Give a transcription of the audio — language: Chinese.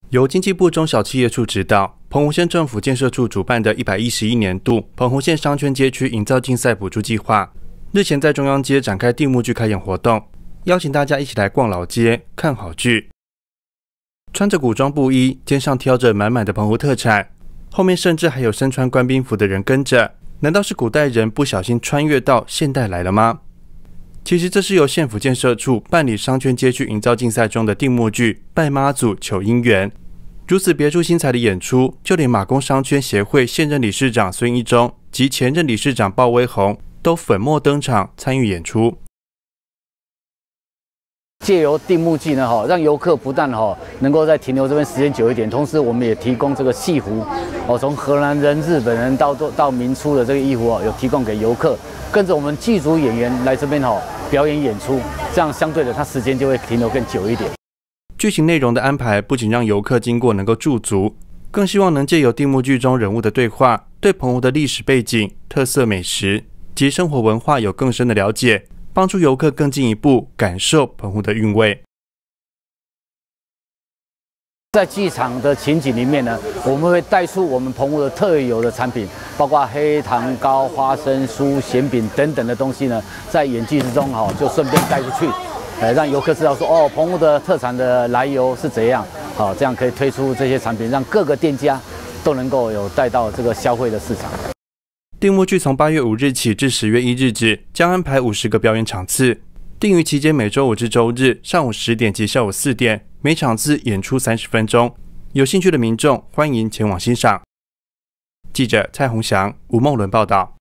由经济部中小企业处指导，澎湖县政府建设处主办的111年度澎湖县商圈街区营造竞赛补助计划，日前在中央街展开定目剧开演活动，邀请大家一起来逛老街看好剧。穿着古装布衣，肩上挑着满满的澎湖特产，后面甚至还有身穿官兵服的人跟着，难道是古代人不小心穿越到现代来了吗？其实这是由县府建设处办理商圈街区营造竞赛中的定目剧拜妈祖求姻缘。如此别出心裁的演出，就连马公商圈协会现任理事长孙一中及前任理事长鲍威宏都粉墨登场参与演出。 借由定目剧呢，让游客不但能够在停留这边时间久一点，同时我们也提供这个戏服，从荷兰人、日本人到民初的这个衣服有提供给游客，跟着我们剧组演员来这边表演演出，这样相对的，他时间就会停留更久一点。 剧情内容的安排不仅让游客经过能够驻足，更希望能借由定目剧中人物的对话，对澎湖的历史背景、特色美食及生活文化有更深的了解，帮助游客更进一步感受澎湖的韵味。 在剧场的情景里面呢，我们会带出我们澎湖的特有的产品，包括黑糖糕、花生酥、咸饼等等的东西呢，在演剧之中就顺便带出去，让游客知道说澎湖的特产的来由是怎样，这样可以推出这些产品，让各个店家都能够有带到这个消费的市场。 定目剧从8月5日起至10月1日止，将安排50个表演场次，定于期间每周5至周日上午10点及下午4点，每场次演出30分钟。有兴趣的民众欢迎前往欣赏。记者蔡宏祥、吴梦伦报道。